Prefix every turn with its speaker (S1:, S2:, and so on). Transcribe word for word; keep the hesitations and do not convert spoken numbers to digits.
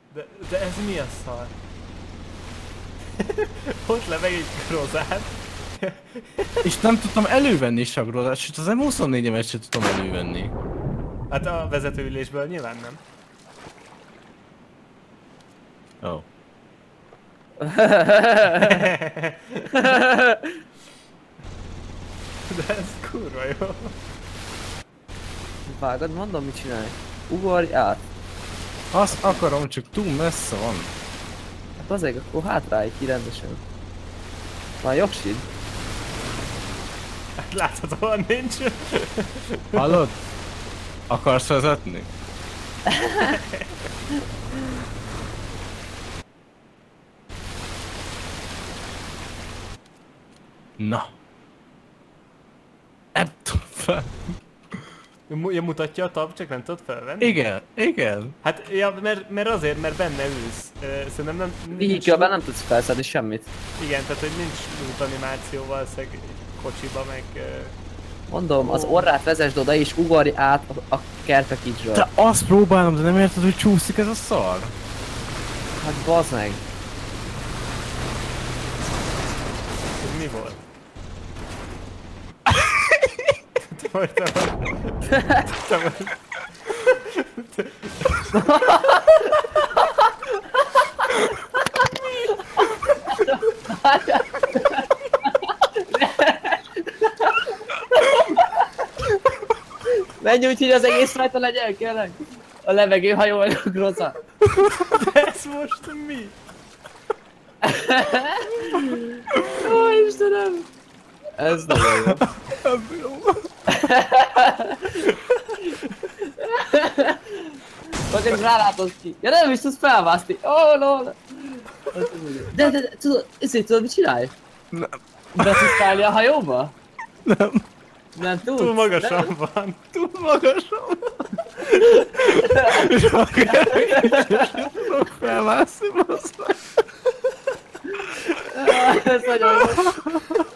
S1: De, de ez mi a szar? Ott leveg egy grozát.
S2: És nem tudtam elővenni sagrozát, sőt az em huszonnégy-emet sem tudtam elővenni.
S1: Hát a vezetőülésből nyilván nem.
S2: Ó. Oh.
S1: De ez kurva jó.
S3: Vágod, mondom, mit csinálj. Ugorj át.
S2: Azt akarom, csak túl messze van.
S3: Hát azért, akkor hátrálj ki rendesen. Már jogsid.
S1: Hát láthatóan nincs.
S2: Hallod? Akarsz vezetni? Na. Nem tudom fel.
S1: Ja, mutatja a tab, csak nem tudod felvenni?
S2: Igen, igen.
S1: Hát, ja, mert, mert azért, mert benne ülsz. Szerintem nem...
S3: Vihikölben nem tudsz felszedni semmit.
S1: Igen, tehát hogy nincs loot animáció valószínűleg kocsiba, meg...
S3: Mondom, az orrát vezesd oda és ugorj át a, a kerpekicsről.
S2: Te azt próbálom, de nem érted, hogy csúszik ez a szar?
S3: Hát bazd meg.
S1: Ez mi volt? Te vagy, te vagy. Te vagy.
S3: Menj úgy, hogy az egész rajta legyen, kérlek. A levegőhajó vagy a groza.
S1: De ez most mi?
S3: Ó, Istenem! Ez nagyon jó. Csak rálátod ki. Ja, nem is tudsz felmászni. Ó, oh, lol. De, de, de, tudod, ezért tudod, mit csinálj?
S2: Nem.
S3: Be tudsz szállni a hajóba?
S2: Nem.
S3: Nem tudsz?
S1: Túl magasan
S3: nem?
S1: van.
S2: Túl magasan van. És akár nem tudok felmászni, basz meg.
S3: Ez nagyon jó.